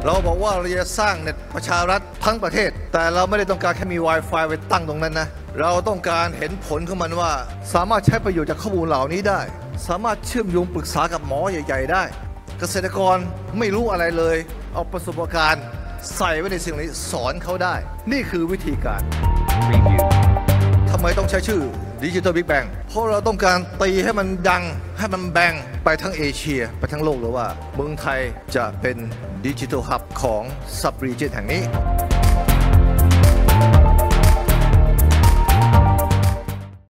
เราบอกว่าเราจะสร้างเน็ตประชารัฐทั้งประเทศแต่เราไม่ได้ต้องการแค่มี Wi-Fi ไว้ตั้งตรงนั้นนะเราต้องการเห็นผลของมันว่าสามารถใช้ประโยชน์จากข้อมูลเหล่านี้ได้สามารถเชื่อมโยงปรึกษากับหมอใหญ่ๆได้เกษตรกรไม่รู้อะไรเลยเอาประสบการณ์ใส่ไว้ในสิ่งนี้สอนเขาได้นี่คือวิธีการทำไมต้องใช้ชื่อดิจิทัลบิ๊กแบงเพราะเราต้องการตีให้มันดังให้มันแบงไปทั้งเอเชียไปทั้งโลกเลยว่าเมืองไทยจะเป็นดิจิทัลฮับของซับรีเจนแห่งนี้